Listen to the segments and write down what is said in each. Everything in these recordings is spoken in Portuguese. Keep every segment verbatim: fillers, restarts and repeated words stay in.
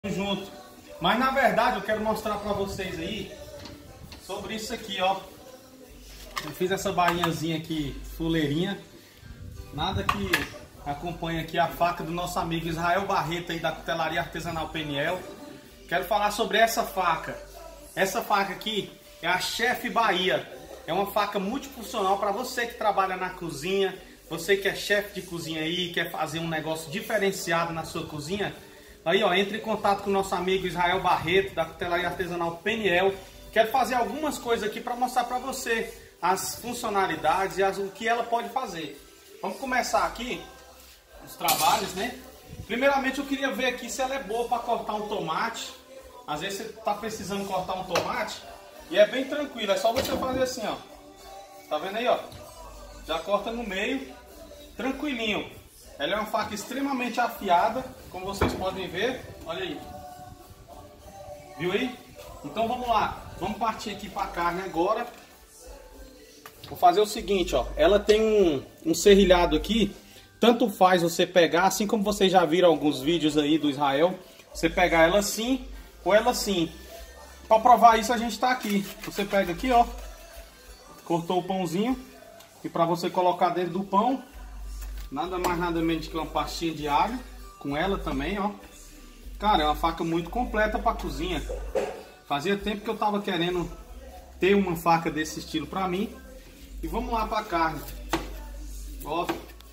junto. Mas na verdade eu quero mostrar pra vocês aí sobre isso aqui, ó. Eu fiz essa bainhazinha aqui, fuleirinha. Nada que acompanha aqui a faca do nosso amigo Israel Barreto aí da Cutelaria Artesanal Peniel. Quero falar sobre essa faca. Essa faca aqui é a Chef Bahia. É uma faca multifuncional para você que trabalha na cozinha, você que é chefe de cozinha aí, quer fazer um negócio diferenciado na sua cozinha. Aí, ó, entre em contato com o nosso amigo Israel Barreto da Cutelaria Artesanal Peniel. Quero fazer algumas coisas aqui para mostrar para você as funcionalidades e as, o que ela pode fazer. Vamos começar aqui os trabalhos, né? Primeiramente eu queria ver aqui se ela é boa para cortar um tomate. Às vezes você está precisando cortar um tomate e é bem tranquilo, é só você fazer assim, ó. Tá vendo aí, ó? Já corta no meio, tranquilinho. Ela é uma faca extremamente afiada, como vocês podem ver. Olha aí. Viu aí? Então vamos lá. Vamos partir aqui para a carne agora. Vou fazer o seguinte, ó. Ela tem um, um serrilhado aqui. Tanto faz você pegar, assim como vocês já viram alguns vídeos aí do Israel. Você pegar ela assim ou ela assim. Para provar isso a gente está aqui. Você pega aqui, ó. Cortou o pãozinho. E para você colocar dentro do pão, nada mais nada menos que uma pastinha de alho. Com ela também, ó. Cara, é uma faca muito completa para cozinha. Fazia tempo que eu tava querendo ter uma faca desse estilo para mim. E vamos lá para a carne. Ó.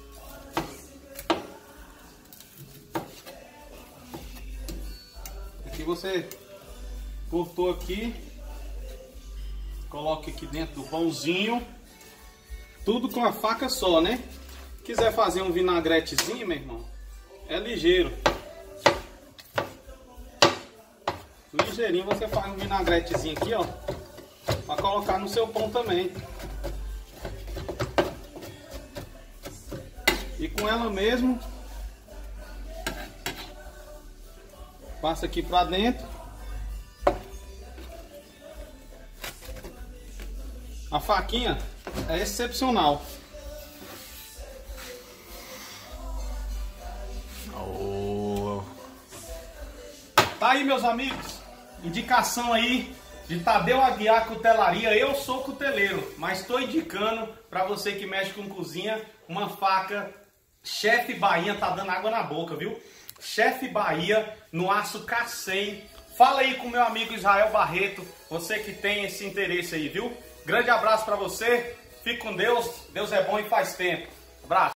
Aqui você cortou aqui. Coloca aqui dentro do pãozinho. Tudo com a faca só, né? Quiser fazer um vinagretezinho, meu irmão, é ligeiro. Ligeirinho você faz um vinagretezinho aqui, ó, para colocar no seu pão também. E com ela mesmo, passa aqui pra dentro. A faquinha é excepcional. Oh. Tá aí, meus amigos, indicação aí de Tadeu Aguiar Cutelaria. Eu sou cuteleiro, mas estou indicando para você que mexe com cozinha uma faca Chef Bahia. Tá dando água na boca, viu? Chef Bahia no aço K cem. Fala aí com meu amigo Israel Barreto, você que tem esse interesse aí, viu? Grande abraço para você, fique com Deus, Deus é bom e faz tempo. Abraço.